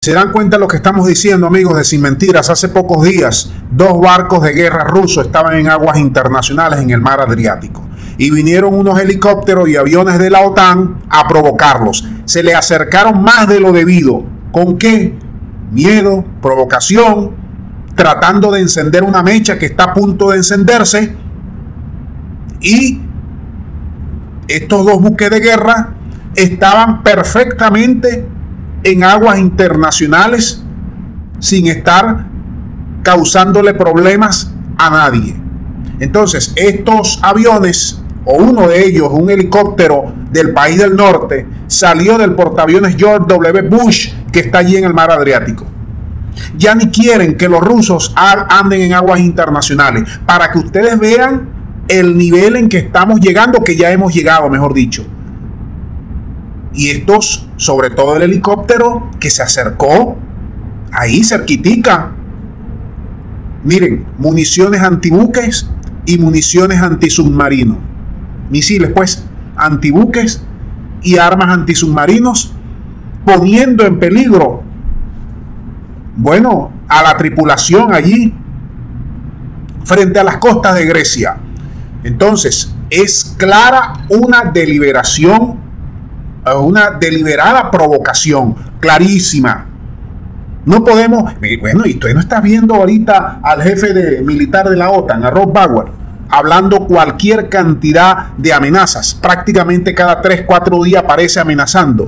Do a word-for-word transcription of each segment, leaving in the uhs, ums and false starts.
Se dan cuenta de lo que estamos diciendo, amigos, de Sin Mentiras. Hace pocos días, dos barcos de guerra rusos estaban en aguas internacionales en el mar Adriático. Y vinieron unos helicópteros y aviones de la OTAN a provocarlos. Se le acercaron más de lo debido. ¿Con qué? Miedo, provocación, tratando de encender una mecha que está a punto de encenderse. Y estos dos buques de guerra estaban perfectamente en aguas internacionales sin estar causándole problemas a nadie. Entonces, estos aviones, o uno de ellos, un helicóptero del país del norte, salió del portaaviones George W. Bush, que está allí en el mar Adriático. Ya ni quieren que los rusos anden en aguas internacionales, para que ustedes vean el nivel en que estamos llegando, que ya hemos llegado, mejor dicho. Y estos, sobre todo el helicóptero que se acercó ahí cerquitica. Miren, municiones antibuques y municiones antisubmarinos. Misiles, pues, antibuques y armas antisubmarinos, poniendo en peligro, bueno, a la tripulación allí frente a las costas de Grecia. Entonces, es clara una deliberación, una deliberada provocación, clarísima. No podemos, bueno, y tú no estás viendo ahorita al jefe de, militar de la OTAN, a Rob Bauer, hablando cualquier cantidad de amenazas. Prácticamente cada tres, cuatro días aparece amenazando.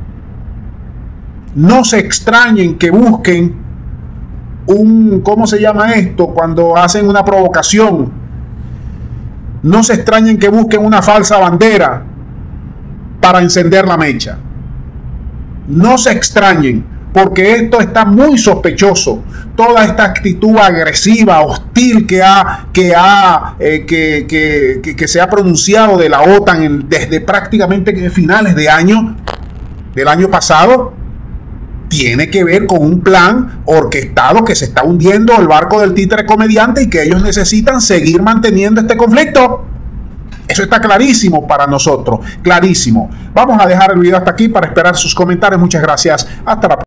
No se extrañen que busquen un, ¿cómo se llama esto? Cuando hacen una provocación. No se extrañen que busquen una falsa bandera para encender la mecha. No se extrañen, porque esto está muy sospechoso. Toda esta actitud agresiva, hostil que ha, que ha, eh, que, que, que, que se ha pronunciado de la OTAN en, desde prácticamente finales de año, del año pasado, tiene que ver con un plan orquestado que se está hundiendo el barco del títere comediante y que ellos necesitan seguir manteniendo este conflicto. Eso está clarísimo para nosotros, clarísimo. Vamos a dejar el video hasta aquí para esperar sus comentarios. Muchas gracias. Hasta la próxima.